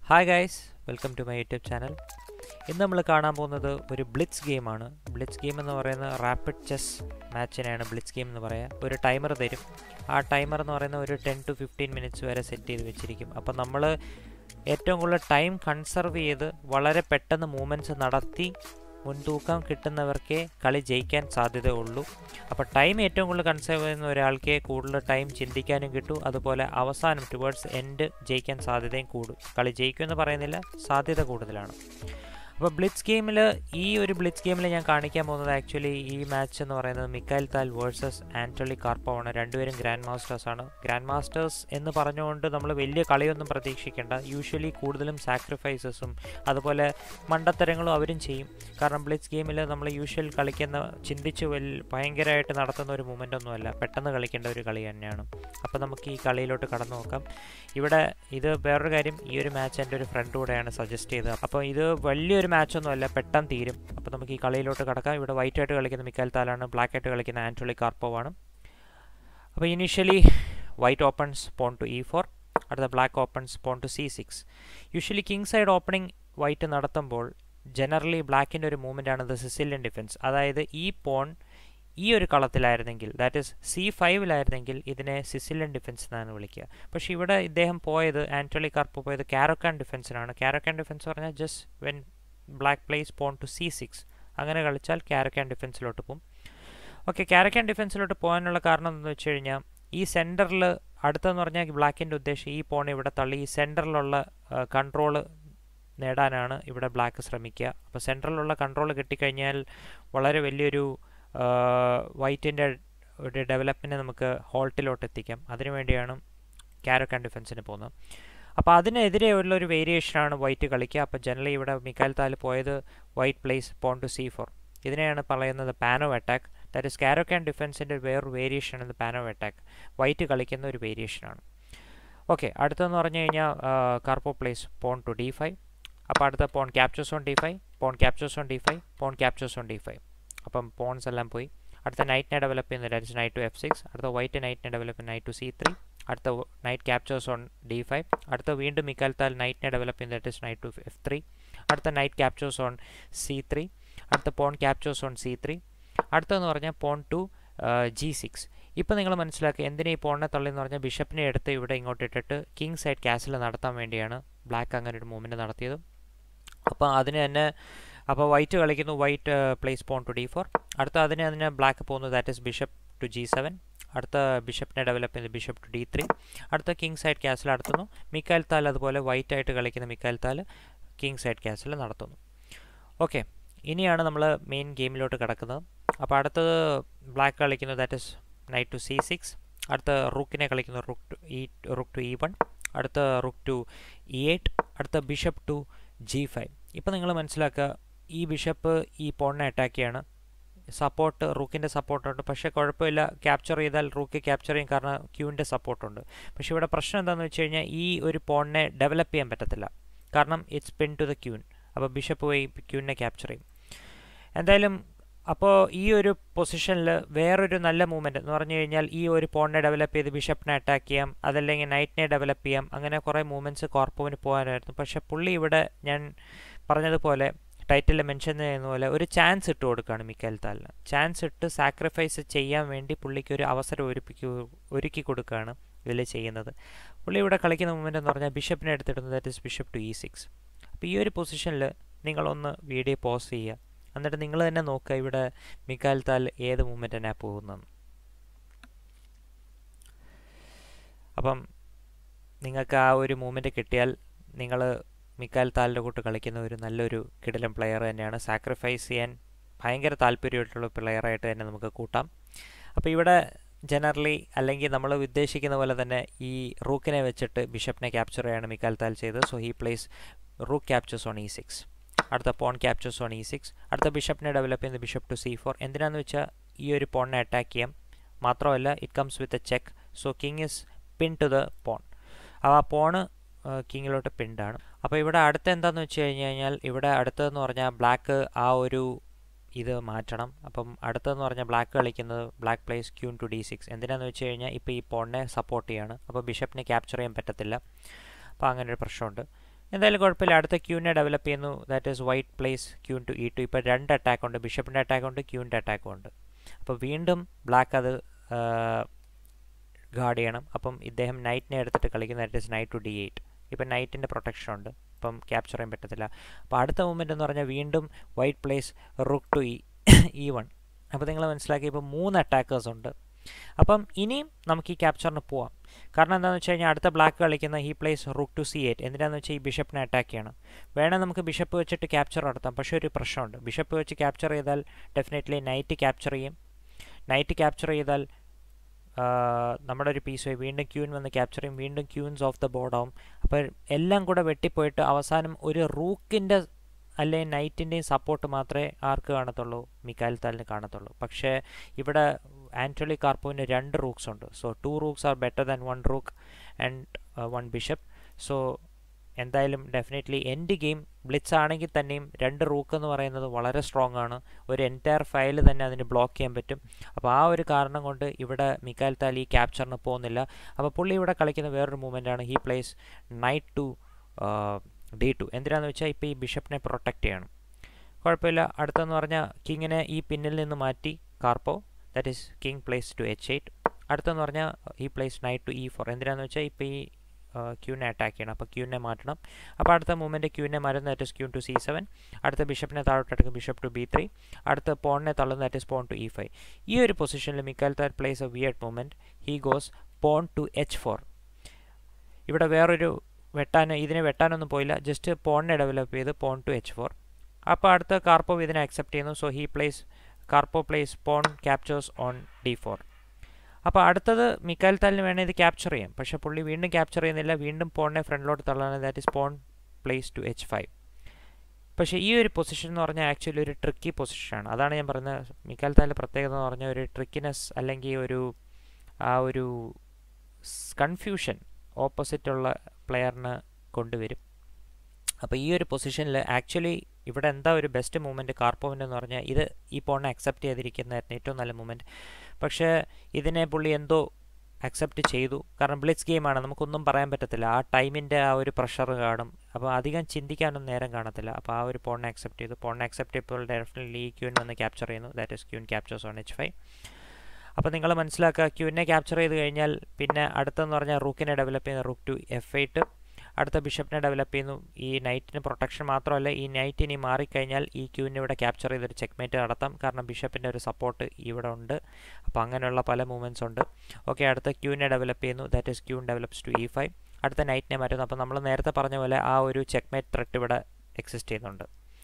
Hi guys, welcome to my YouTube channel. ഇന്ന് നമ്മൾ കാണാൻ പോകുന്നത് ഒരു ബ്ലിറ്റ്സ് ഗെയിമാണ്. ബ്ലിറ്റ്സ് ഗെയിം എന്ന് പറയുന്ന റാപ്പിഡ് ചെസ് മാച്ചിനെയാണ് ബ്ലിറ്റ്സ് ഗെയിം എന്ന് പറയുക. ഒരു ടൈമർ തരും. ആ ടൈമർ എന്ന് പറയുന്ന ഒരു 10 to 15 മിനിറ്റ്സ് വരെ സെറ്റ് ചെയ്ത് വെച്ചിരിക്കും. അപ്പോൾ നമ്മൾ ഏറ്റവും കൂടുതൽ ടൈം കൺസർവ് ചെയ്ത് വളരെ പെട്ടെന്ന് മൂവ്മെൻറ്റ്സ് നടത്തി മുൻതൂക്കം കിട്ടുന്നവർക്കേ കളി ജയിക്കാൻ സാധ്യതയുള്ളൂ. അപ്പോൾ ടൈം ഏറ്റവും കൂടുതൽ കൺസേർവ് ചെയ്യുന്ന ഒരാൾക്കേ കൂടുതൽ ടൈം ചിന്തിക്കാനും കിട്ടും. അതുപോലെ അവസാനം ടുവേർഡ്സ് എൻഡ് ജയിക്കാൻ സാധ്യതയും കൂടും. കളി ജയിക്കുമെന്ന് പറയുന്നില്ല, സാധ്യത കൂടുതലാണ്. അപ്പോൾ ബ്ലിറ്റ്സ് ഗെയിമിൽ ഞാൻ കാണിക്കാൻ പോകുന്നത് ആക്ച്വലി ഈ മാച്ച് എന്ന് പറയുന്നത് മിക്കാൽ താൽ വേഴ്സസ് ആന്റോളി കാർപ്പോവ് ആണ്. രണ്ടുപേരും ഗ്രാൻഡ് മാസ്റ്റേഴ്സാണ്. ഗ്രാൻഡ് മാസ്റ്റേഴ്സ് എന്ന് പറഞ്ഞുകൊണ്ട് നമ്മൾ വലിയ കളിയൊന്നും പ്രതീക്ഷിക്കേണ്ട. യൂഷ്വലി കൂടുതലും സാക്രിഫൈസസും അതുപോലെ മണ്ടത്തരങ്ങളും അവരും ചെയ്യും. കാരണം ബ്ലിറ്റ്സ് ഗെയിമിൽ നമ്മൾ യൂഷ്വൽ കളിക്കുന്ന ചിന്തിച്ച് ഭയങ്കരമായിട്ട് നടത്തുന്ന ഒരു മൂവ്മെൻ്റ് ഒന്നുമല്ല, പെട്ടെന്ന് കളിക്കേണ്ട ഒരു കളി തന്നെയാണ്. അപ്പോൾ നമുക്ക് ഈ കളിയിലോട്ട് കടന്നു നോക്കാം. ഇവിടെ ഇത് വേറൊരു കാര്യം, ഈ ഒരു മാച്ച് എൻ്റെ ഒരു ഫ്രണ്ട് കൂടെയാണ് സജസ്റ്റ് ചെയ്തത്. അപ്പോൾ ഇത് വലിയൊരു മാച്ചൊന്നുമല്ല, പെട്ടെന്ന് തീരും. അപ്പോൾ നമുക്ക് ഈ കളിയിലോട്ട് കടക്കാം. ഇവിടെ വൈറ്റ് ആയിട്ട് കളിക്കുന്ന മിക്കാൽ താലാണ്, ബ്ലാക്ക് ആയിട്ട് കളിക്കുന്ന ആന്റോളി കാർപ്പോവ് ആണ്. അപ്പോൾ initially white opens pawn to E4, അടുത്ത black opens pawn to C6. Usually king side opening white നടത്തുമ്പോൾ ജനറലി ബ്ലാക്കിൻ്റെ ഒരു മൂവ്മെൻ്റ് ആണ് ദ സിസിലിയൻ ഡിഫൻസ്. അതായത് ഈ പോൺ ഈ ഒരു കളത്തിലായിരുന്നെങ്കിൽ, ദാറ്റ് ഈസ് C5-ലായിരുന്നെങ്കിൽ ഇതിനെ സിസിലിയൻ ഡിഫൻസ് എന്നാണ് വിളിക്കുക. പക്ഷേ ഇവിടെ ഇദ്ദേഹം പോയത്, ആന്റോളി കാർപ്പോവ് പോയത് കാരോക്കാൻ ഡിഫൻസിനാണ്. കാരോക്കാൻ ഡിഫൻസ് പറഞ്ഞാൽ just when black plays pawn to C6 അങ്ങനെ കളിച്ചാൽ കാരോക്കാൻ ഡിഫൻസിലോട്ട് പോകും. ഓക്കെ, കാരോക്കാൻ ഡിഫൻസിലോട്ട് പോകാനുള്ള കാരണം എന്താണെന്ന് വെച്ച് കഴിഞ്ഞാൽ ഈ സെൻറ്ററിൽ അടുത്തെന്ന് പറഞ്ഞാൽ ബ്ലാക്കിൻ്റെ ഉദ്ദേശം ഈ പോൺ ഇവിടെ തള്ളി ഈ സെൻറ്ററിലുള്ള കൺട്രോള് നേടാനാണ് ഇവിടെ ബ്ലാക്ക് ശ്രമിക്കുക. അപ്പോൾ സെൻട്രലിലുള്ള കൺട്രോൾ കിട്ടിക്കഴിഞ്ഞാൽ വളരെ വലിയൊരു വൈറ്റിൻ്റെ ഒരു ഡെവലപ്മെൻറ്റ് നമുക്ക് ഹോൾട്ടിലോട്ട് എത്തിക്കാം. അതിനുവേണ്ടിയാണ് കാരോക്കാൻ ഡിഫൻസിന് പോകുന്നത്. അപ്പോൾ അതിനെതിരെ ഉള്ളൊരു വേരിയേഷനാണ് വൈറ്റ് കളിക്കുക. അപ്പോൾ ജനറലി ഇവിടെ മിക്കാൽ താൽ പോയത് white place pawn to C4. ഇതിനെയാണ് പറയുന്നത് Panov attack. That is Caro Kann ഡിഫൻസിൻ്റെ വേറൊരു വേരിയേഷനാണ് പാനോ അറ്റാക്ക്. വൈറ്റ് കളിക്കുന്ന ഒരു വേരിയേഷനാണ്. ഓക്കെ, അടുത്തെന്ന് പറഞ്ഞു കഴിഞ്ഞാൽ കാർപ്പോവ് പ്ലേസ് പോൺ ടു D5. അപ്പോൾ അടുത്ത pawn captures on D5, pawn captures on D5, pawn captures on D5. അപ്പം പോൺസ് എല്ലാം പോയി. അടുത്ത നൈറ്റിനെ ഡെവലപ്പ് ചെയ്യുന്നത് that is knight to F6. അടുത്ത വൈറ്റ് നൈറ്റിനെ ഡെവലപ്പ് ചെയ്യുന്നത് നൈറ്റ് ടു C3. അടുത്ത നൈറ്റ് ക്യാപ്ചേഴ്സ് ഓൺ D5. അടുത്ത വീണ്ടും മിക്കാൽ താൽ നൈറ്റിനെ ഡെവലപ്പ് ചെയ്യുന്നത് that is knight to F3. അടുത്ത നൈറ്റ് ക്യാപ്ചേഴ്സ് ഓൺ C3. അടുത്ത പോൺ ക്യാപ്ചേഴ്സ് ഓൺ C3. അടുത്തതെന്ന് പറഞ്ഞാൽ പോൺ ടു G6. ഇപ്പോൾ നിങ്ങൾ മനസ്സിലാക്കുക എന്തിനാ ഈ പോണിനെ തള്ളിയെന്ന് പറഞ്ഞാൽ ബിഷപ്പിനെ എടുത്ത് ഇവിടെ ഇങ്ങോട്ട് ഇട്ടിട്ട് കിങ് സൈഡ് കാസിൽ നടത്താൻ വേണ്ടിയാണ് ബ്ലാക്ക് അങ്ങനെ ഒരു മൂവ്മെൻറ്റ് നടത്തിയത്. അപ്പോൾ അതിന് തന്നെ അപ്പോൾ വൈറ്റ് കളിക്കുന്നു, white place pawn to D4. അടുത്ത അതിനെ ബ്ലാക്ക് പോകുന്നു, that is bishop to G7. അടുത്ത ബിഷപ്പിനെ ഡെവലപ്പ് ചെയ്യുന്നത് ബിഷപ്പ് ടു D3. അടുത്ത കിങ് സൈഡ് ക്യാസിൽ നടത്തുന്നു. മിക്കാൽ താൽ അതുപോലെ വൈറ്റ് ആയിട്ട് കളിക്കുന്ന മിക്കാൽ താൽ കിങ് സൈഡ് ക്യാസിൽ നടത്തുന്നു. ഓക്കെ, ഇനിയാണ് നമ്മൾ മെയിൻ ഗെയിമിലോട്ട് കിടക്കുന്നത്. അപ്പോൾ അടുത്തത് ബ്ലാക്ക് കളിക്കുന്നത് that is knight to C6. അടുത്ത റൂക്കിനെ കളിക്കുന്നു റൂക്ക് ടു E1. അടുത്ത റൂക്ക് ടു E8. അടുത്ത ബിഷപ്പ് ടു G5. ഇപ്പോൾ നിങ്ങൾ മനസ്സിലാക്കുക ഈ ബിഷപ്പ് ഈ പോണിനെ അറ്റാക്ക് ചെയ്യാണ്. സപ്പോർട്ട് റൂക്കിൻ്റെ സപ്പോർട്ടുണ്ട്, പക്ഷേ കുഴപ്പമില്ല, ക്യാപ്ചർ ചെയ്താൽ റൂക്ക് ക്യാപ്ചർ ചെയ്യും കാരണം ക്യൂവിൻ്റെ സപ്പോർട്ടുണ്ട്. പക്ഷേ ഇവിടെ പ്രശ്നം എന്താണെന്ന് വെച്ച് കഴിഞ്ഞാൽ ഈ ഒരു പോണിനെ ഡെവലപ്പ് ചെയ്യാൻ പറ്റത്തില്ല, കാരണം it's pin to the queen. അപ്പോൾ ബിഷപ്പ് പോയി ക്യൂവിനെ ക്യാപ്ചർ ചെയ്യും. എന്തായാലും അപ്പോൾ ഈ ഒരു പൊസിഷനിൽ വേറൊരു നല്ല മൂവ്മെൻറ്റ് എന്ന് പറഞ്ഞു കഴിഞ്ഞാൽ ഈ ഒരു പോണിനെ ഡെവലപ്പ് ചെയ്ത് ബിഷപ്പിനെ അറ്റാക്ക് ചെയ്യാം, അതല്ലെങ്കിൽ നൈറ്റിനെ ഡെവലപ്പ് ചെയ്യാം. അങ്ങനെ കുറേ മൂവ്മെൻറ്റ്സ് കോർപ്പോവിന് പോകാനായിരുന്നു. പക്ഷേ പുള്ളി ഇവിടെ ഞാൻ പറഞ്ഞതുപോലെ ടൈറ്റിൽ മെൻഷൻ ചെയ്യുന്ന പോലെ ഒരു ചാൻസ് ഇട്ട് കൊടുക്കുകയാണ് മിക്കാൽ താലിന്. ചാൻസ് ഇട്ട് സാക്രിഫൈസ് ചെയ്യാൻ വേണ്ടി പുള്ളിക്ക് ഒരു അവസരം ഒരുക്കി കൊടുക്കുകയാണ് ഇതിൽ ചെയ്യുന്നത്. പുള്ളി ഇവിടെ കളിക്കുന്ന മൂവ്മെൻറ്റ് എന്ന് പറഞ്ഞാൽ ബിഷപ്പിനെ എടുത്തിടുന്നത് that is bishop to E6. അപ്പോൾ ഈ ഒരു പൊസിഷനിൽ നിങ്ങളൊന്ന് വീഡിയോ പോസ് ചെയ്യുക, എന്നിട്ട് നിങ്ങൾ തന്നെ നോക്കുക ഇവിടെ മിക്കാൽ താൽ ഏത് മൂവ്മെൻറ്റിനാണ് പോകുന്നതെന്ന്. അപ്പം നിങ്ങൾക്ക് ആ ഒരു മൂവ്മെൻറ്റ് കിട്ടിയാൽ നിങ്ങൾ മിക്കാൽ താലിൻ്റെ കൂട്ട് കളിക്കുന്ന ഒരു നല്ലൊരു കിടിലൻ പ്ലെയർ തന്നെയാണ്. സാക്രിഫൈസ് ചെയ്യാൻ ഭയങ്കര താല്പര്യമായിട്ടുള്ള പ്ലെയറായിട്ട് തന്നെ നമുക്ക് കൂട്ടാം. അപ്പോൾ ഇവിടെ ജനറലി അല്ലെങ്കിൽ നമ്മൾ ഉദ്ദേശിക്കുന്ന പോലെ തന്നെ ഈ റൂക്കിനെ വെച്ചിട്ട് ബിഷപ്പിനെ ക്യാപ്ചർ ചെയ്യാണ് മിക്കാൽ താൽ ചെയ്തത്. So he plays rook captures on E6. അടുത്ത പോൺ ക്യാപ്ചേഴ്സ് ഓൺ E6. അടുത്ത ബിഷപ്പിനെ ഡെവലപ്പ് ചെയ്യുന്നത് ബിഷപ്പ് ടു C4. എന്തിനാണെന്ന് വെച്ചാൽ ഈ ഒരു പോണിനെ അറ്റാക്ക് ചെയ്യാം. മാത്രമല്ല it comes with a check. So king is pin to the pawn. ആ പോണ് കിങ്ങിലോട്ട് പിൻഡാണ്. അപ്പോൾ ഇവിടെ അടുത്ത എന്താണെന്ന് വെച്ച് കഴിഞ്ഞാൽ ഇവിടെ അടുത്തതെന്ന് പറഞ്ഞാൽ ബ്ലാക്ക് ആ ഒരു ഇത് മാറ്റണം. അപ്പം അടുത്തതെന്ന് പറഞ്ഞാൽ ബ്ലാക്ക് കളിക്കുന്നത് black place queen to D6. എന്തിനാണെന്ന് വെച്ച് കഴിഞ്ഞാൽ ഇപ്പോൾ ഈ പോണിനെ സപ്പോർട്ട് ചെയ്യാണ്. അപ്പോൾ ബിഷപ്പിനെ ക്യാപ്ചർ ചെയ്യാൻ പറ്റത്തില്ല. അപ്പോൾ അങ്ങനെ ഒരു പ്രശ്നമുണ്ട്. എന്തായാലും കുഴപ്പമില്ല. അടുത്ത ക്യൂവിനെ ഡെവലപ്പ് ചെയ്യുന്നു. That is white plays queen to E2. ഇപ്പോൾ 2 അറ്റാക്ക് ഉണ്ട്, ബിഷപ്പിൻ്റെ അറ്റാക്ക് ഉണ്ട്, ക്യൂവിൻ്റെ അറ്റാക്കും ഉണ്ട്. അപ്പോൾ വീണ്ടും ബ്ലാക്ക് അത് ഗാർഡ് ചെയ്യണം. അപ്പം ഇദ്ദേഹം നൈറ്റിനെ എടുത്തിട്ട് കളിക്കുന്ന that is night to D8. ഇപ്പം നൈറ്റിൻ്റെ പ്രൊട്ടക്ഷൻ ഉണ്ട്, അപ്പം ക്യാപ്ചർ ചെയ്യാൻ പറ്റത്തില്ല. അപ്പോൾ അടുത്ത മൂവ്മെൻറ്റ് എന്ന് പറഞ്ഞാൽ വീണ്ടും white place rook to E1. അപ്പോൾ നിങ്ങൾ മനസ്സിലാക്കി, ഇപ്പോൾ 3 അറ്റാക്കേഴ്സ് ഉണ്ട്. അപ്പം ഇനിയും നമുക്ക് ഈ ക്യാപ്ചറിന് പോവാം. കാരണം എന്താണെന്ന് വെച്ച് കഴിഞ്ഞാൽ അടുത്ത ബ്ലാക്ക് കളിക്കുന്ന ഈ പ്ലേസ് റൂക്ക് ടു C8. എന്തിനാണെന്ന് വെച്ചാൽ ഈ ബിഷപ്പിനെ അറ്റാക്ക് ചെയ്യണം. വേണേൽ നമുക്ക് ബിഷപ്പ് വെച്ചിട്ട് ക്യാപ്ചർ നടത്താം, പക്ഷേ ഒരു പ്രശ്നമുണ്ട്. ബിഷപ്പ് വെച്ച് ക്യാപ്ചർ ചെയ്താൽ ഡെഫിനറ്റ്ലി നൈറ്റ് ക്യാപ്ചർ ചെയ്യും. നൈറ്റ് ക്യാപ്ചർ ചെയ്താൽ നമ്മുടെ ഒരു പീസ് പോയി വീണ്ടും ക്യൂൻ വന്ന് ക്യാപ്ചർ ചെയ്യും, വീണ്ടും ക്യൂൻസ് ഓഫ് ദ ബോർഡ് ആവും. അപ്പോൾ എല്ലാം കൂടെ വെട്ടിപ്പോയിട്ട് അവസാനം ഒരു റൂക്കിൻ്റെ അല്ലെങ്കിൽ നൈറ്റിൻ്റെയും സപ്പോർട്ട് മാത്രമേ ആർക്ക് കാണത്തുള്ളൂ, മിഖായിൽ താലിന് കാണത്തുള്ളൂ. പക്ഷേ ഇവിടെ ആന്റോളി കാർപ്പോവിന് 2 റൂക്സ് ഉണ്ട്. So 2 rooks are better than 1 rook and 1 bishop. So എന്തായാലും ഡെഫിനറ്റ്ലി എൻഡ് ഗെയിം ബ്ലിറ്റ്സ് ആണെങ്കിൽ തന്നെയും 2 റൂക്ക് എന്ന് പറയുന്നത് വളരെ സ്ട്രോങ് ആണ്. ഒരു എൻറ്റയർ ഫയൽ തന്നെ അതിന് ബ്ലോക്ക് ചെയ്യാൻ പറ്റും. അപ്പോൾ ആ ഒരു കാരണം കൊണ്ട് ഇവിടെ മിഖായിൽ താൽ ഈ ക്യാപ്ചറിന് പോകുന്നില്ല. അപ്പോൾ പുള്ളി ഇവിടെ കളിക്കുന്ന വേറൊരു മൂവ്മെൻറ്റാണ് he plays knight to D2. എന്തിനാണെന്ന് വെച്ചാൽ ഇപ്പോൾ ഈ ബിഷപ്പിനെ പ്രൊട്ടക്റ്റ് ചെയ്യണം. കുഴപ്പമില്ല. അടുത്തെന്ന് പറഞ്ഞാൽ കിങ്ങിനെ ഈ പിന്നിൽ നിന്ന് മാറ്റി Karpov, that is king plays to H8. അടുത്തെന്ന് പറഞ്ഞാൽ ഈ പ്ലേസ് നൈറ്റ് ടു E4. എന്തിനാണെന്ന് വെച്ചാൽ ഇപ്പോൾ ഈ ക്യൂനെ അറ്റാക്ക് ചെയ്യണം, അപ്പോൾ ക്യൂനെ മാറ്റണം. അപ്പോൾ അടുത്ത മൂവ്മെൻറ്റ് ക്യൂനെ മാറ്റുന്ന that is queen to C7. അടുത്ത ബിഷപ്പിനെ താഴോട്ടെടുക്കും, ബിഷപ്പ് ടു B3. അടുത്ത പോണിനെ തള്ളുന്ന that is porn to E5. ഈ ഒരു പൊസിഷനിൽ Mikhail Tal plays a weird movement. He goes pawn to H4. ഇവിടെ വേറൊരു ഇതിനെ വെട്ടാനൊന്നും പോയില്ല, ജസ്റ്റ് പോണിനെ ഡെവലപ്പ് ചെയ്ത് പോൺ ടു H4. അപ്പോൾ അടുത്ത കാർപ്പോവ് ഇതിനെ അക്സെപ്റ്റ് ചെയ്യുന്നു. So Karpov plays pawn captures on D4. അപ്പോൾ അടുത്തത് മിഖായിൽ താലിന് വേണേൽ ഇത് ക്യാപ്ചർ ചെയ്യാം, പക്ഷേ പുള്ളി വീണ്ടും ക്യാപ്ചർ ചെയ്യുന്നില്ല, വീണ്ടും പോണിനെ ഫ്രണ്ടിലോട്ട് തള്ളാണ്, that is pawn plays to H5. പക്ഷേ ഈ ഒരു പൊസിഷൻ എന്ന് പറഞ്ഞാൽ ആക്ച്വലി ഒരു ട്രിക്കി പൊസിഷനാണ്. അതാണ് ഞാൻ പറയുന്നത്, മിഖായിൽ താലിൻ്റെ പ്രത്യേകത എന്ന് പറഞ്ഞാൽ ഒരു ട്രിക്കിനെസ് അല്ലെങ്കിൽ ഒരു കൺഫ്യൂഷൻ ഓപ്പോസിറ്റുള്ള പ്ലെയറിന് കൊണ്ടുവരും. അപ്പോൾ ഈ ഒരു പൊസിഷനിൽ ആക്ച്വലി ഇവിടെ എന്താ ഒരു ബെസ്റ്റ് മൂവ്മെൻറ്റ് കാർപ്പോവിൻ്റെ എന്ന് പറഞ്ഞാൽ ഈ പോണിനെ അക്സെപ്റ്റ് ചെയ്തിരിക്കുന്നതായിരുന്നു ഏറ്റവും നല്ല മൂവ്മെൻറ്റ്. പക്ഷേ ഇതിനെ പുള്ളി എന്തോ അക്സെപ്റ്റ് ചെയ്തു. കാരണം ബ്ലിറ്റ്സ് ഗെയിമാണ്, നമുക്കൊന്നും പറയാൻ പറ്റത്തില്ല. ആ ടൈമിൻ്റെ ആ ഒരു പ്രഷർ കാണും, അപ്പോൾ അധികം ചിന്തിക്കാനൊന്നും നേരം കാണത്തില്ല. അപ്പോൾ ആ ഒരു പോണിനെ അക്സെപ്റ്റ് ചെയ്തു. പോണിനെ അക്സെപ്റ്റ് ചെയ്തപ്പോൾ ഡെഫിനറ്റ്ലി ഈ ക്യൂൻ വന്ന് ക്യാപ്ചർ ചെയ്യുന്നു, that is queen captures on H5. അപ്പോൾ നിങ്ങൾ മനസ്സിലാക്കുക, ക്യൂവിനെ ക്യാപ്ചർ ചെയ്ത് കഴിഞ്ഞാൽ പിന്നെ അടുത്തെന്ന് പറഞ്ഞാൽ റൂക്കിനെ ഡെവലപ്പ് ചെയ്യുന്ന റൂക്ക് ടു F8. അടുത്ത ബിഷപ്പിനെ ഡെവലപ്പ് ചെയ്യുന്നു. ഈ നൈറ്റിന് പ്രൊട്ടക്ഷൻ മാത്രമല്ല, ഈ നൈറ്റ് ഇനി മാറിക്കഴിഞ്ഞാൽ ഈ ക്യൂവിനെ ഇവിടെ ക്യാപ്ചർ ചെയ്തൊരു ചെക്ക്മേറ്റ് നടത്താം, കാരണം ബിഷപ്പിൻ്റെ ഒരു സപ്പോർട്ട് ഇവിടെ ഉണ്ട്. അപ്പോൾ അങ്ങനെയുള്ള പല മൂവ്മെൻറ്റ്സ് ഉണ്ട്. ഓക്കെ, അടുത്ത ക്യൂവിനെ ഡെവലപ്പ് ചെയ്യുന്നു, that is queen develops to E5. അടുത്ത നൈറ്റിനെ മാറ്റുന്നു. അപ്പോൾ നമ്മൾ നേരത്തെ പറഞ്ഞ പോലെ ആ ഒരു ചെക്ക്മേറ്റ് ത്രെട്ട് ഇവിടെ എക്സിസ്റ്റ് ചെയ്യുന്നുണ്ട്.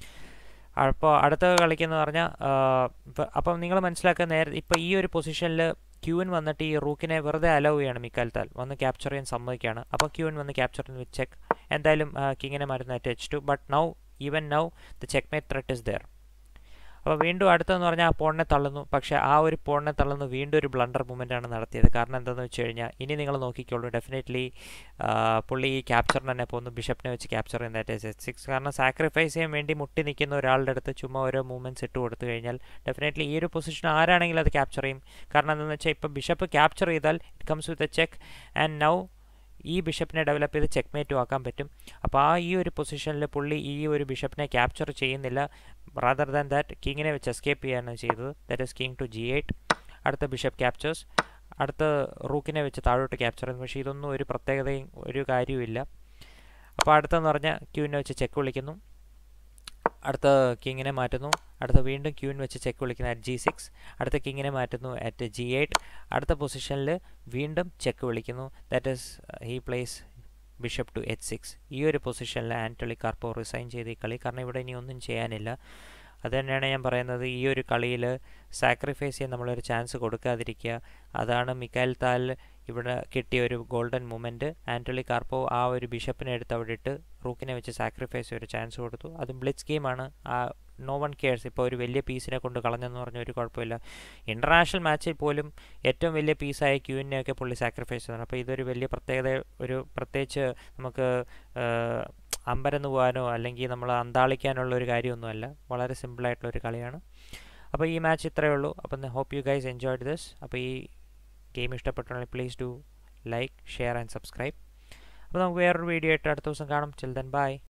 അപ്പോൾ അടുത്ത കളിക്കുന്നത് പറഞ്ഞാൽ അപ്പം നിങ്ങൾ മനസ്സിലാക്കുക, ഇപ്പോൾ ഈ ഒരു പൊസിഷനിൽ ക്യൂൻ വന്നിട്ട് ഈ റൂക്കിനെ വെറുതെ അലോ ചെയ്യാണ് മിഖായിൽ താൽ, വന്ന് ക്യാപ്ചർ ചെയ്യാൻ സമ്മതിക്കുകയാണ്. അപ്പോൾ ക്യൂൻ വന്ന് ക്യാപ്ചർ ചെയ്യുന്ന വിത്ത് ചെക്ക്. എന്തായാലും കിങ്ങിനെ മാറ്റുന്ന H2. But even now the checkmate threat is there. അപ്പോൾ വീണ്ടും അടുത്തെന്ന് പറഞ്ഞാൽ ആ പോണിനെ തള്ളുന്നു. പക്ഷേ ആ ഒരു പോണിനെ തള്ളുന്നു വീണ്ടും ഒരു ബ്ലണ്ടർ മൂവ്മെൻറ്റാണ് നടത്തിയത്. കാരണം എന്താണെന്ന് വെച്ച് കഴിഞ്ഞാൽ ഇനി നിങ്ങൾ നോക്കിക്കോളൂ, ഡെഫിനറ്റ്ലി പുള്ളി ഈ ക്യാപ്ചറിന് തന്നെ പോകുന്നു, ബിഷപ്പിനെ വെച്ച് ക്യാപ്ചർ ചെയ്യുന്ന ദാറ്റ് ഈസ് H6. കാരണം സാക്രിഫൈസ് ചെയ്യാൻ വേണ്ടി മുട്ടി നിൽക്കുന്ന ഒരാളുടെ അടുത്ത് ചുമ്മാ ഓരോ മൂവ്മെൻറ്റ്സ് ഇട്ട് കൊടുത്തു കഴിഞ്ഞാൽ ഡെഫിനറ്റ്ലി ഈ ഒരു പൊസിഷൻ ആരാണെങ്കിലും അത് ക്യാപ്ചർ ചെയ്യും. കാരണം എന്താണെന്ന് വെച്ചാൽ ഇപ്പോൾ ബിഷപ്പ് ക്യാപ്ചർ ചെയ്താൽ it comes with a check and now ഈ ബിഷപ്പിനെ ഡെവലപ്പ് ചെയ്ത് ചെക്ക്മേറ്റും ആക്കാൻ പറ്റും. അപ്പോൾ ഈ ഒരു പൊസിഷനിൽ പുള്ളി ഈ ഒരു ബിഷപ്പിനെ ക്യാപ്ചർ ചെയ്യുന്നില്ല, റാദർ ദാൻ ദാറ്റ് കിങ്ങിനെ വെച്ച് എസ്കേപ്പ് ചെയ്യാണ് ചെയ്തത്, that is king to G8. അടുത്ത ബിഷപ്പ് ക്യാപ്ചേഴ്സ്, അടുത്ത റൂക്കിനെ വെച്ച് താഴോട്ട് ക്യാപ്ചർ ചെയ്യുന്നു. പക്ഷേ ഇതൊന്നും ഒരു പ്രത്യേകതയും ഒരു കാര്യവുമില്ല. അപ്പോൾ അടുത്തെന്ന് പറഞ്ഞാൽ ക്യൂവിനെ വെച്ച് ചെക്ക് വിളിക്കുന്നു, അടുത്ത കിങ്ങിനെ മാറ്റുന്നു, അടുത്ത വീണ്ടും ക്യൂവിൻ വെച്ച് ചെക്ക് വിളിക്കുന്നു അറ്റ് G6, അടുത്ത കിങ്ങിനെ മാറ്റുന്നു അറ്റ് G8. അടുത്ത പൊസിഷനിൽ വീണ്ടും ചെക്ക് വിളിക്കുന്നു, that is he place bishop to H6. ഈ ഒരു പൊസിഷനിൽ ആന്റോളി കാർപ്പോവ് റിസൈൻ ചെയ്ത് ഈ കളി, കാരണം ഇവിടെ ഇനി ഒന്നും ചെയ്യാനില്ല. അത് തന്നെയാണ് ഞാൻ പറയുന്നത്, ഈ ഒരു കളിയിൽ സാക്രിഫൈസ് ചെയ്യാൻ നമ്മളൊരു ചാൻസ് കൊടുക്കാതിരിക്കുക. അതാണ് മിഖായിൽ താൽ ഇവിടെ കിട്ടിയ ഒരു ഗോൾഡൻ മൊമെൻറ്റ്. ആന്റോളി കാർപ്പോവ് ആ ഒരു ബിഷപ്പിനെ എടുത്ത് അവിടെ ഇട്ട് റൂക്കിനെ വെച്ച് സാക്രിഫൈസ് ഒരു ചാൻസ് കൊടുത്തു. അതും ബ്ലിറ്റ്സ് ഗെയിമാണ്, നോ വൺ കെയർസ്. ഇപ്പോൾ ഒരു വലിയ പീസിനെ കൊണ്ട് കളഞ്ഞെന്ന് പറഞ്ഞ ഒരു കുഴപ്പമില്ല. ഇൻ്റർനാഷണൽ മാച്ചിൽ പോലും ഏറ്റവും വലിയ പീസായ ക്യൂവിനെയൊക്കെ പുള്ളി സാക്രിഫൈസ് ചെയ്തു. അപ്പോൾ ഇതൊരു വലിയ പ്രത്യേകത, പ്രത്യേകിച്ച് നമുക്ക് അമ്പരന്ന് പോകാനോ അല്ലെങ്കിൽ നമ്മൾ അന്താളിക്കാനുള്ള ഒരു കാര്യമൊന്നുമല്ല, വളരെ സിമ്പിളായിട്ടുള്ളൊരു കളിയാണ്. അപ്പോൾ ഈ മാച്ച് ഇത്രയേ ഉള്ളൂ. അപ്പം hope you guys enjoyed this. അപ്പോൾ ഈ ഗെയിം ഇഷ്ടപ്പെട്ടുണ്ടെങ്കിൽ please do like, share and subscribe. അപ്പോൾ നമുക്ക് വേറൊരു വീഡിയോ ആയിട്ട് അടുത്ത ദിവസം കാണാം. Chill then by.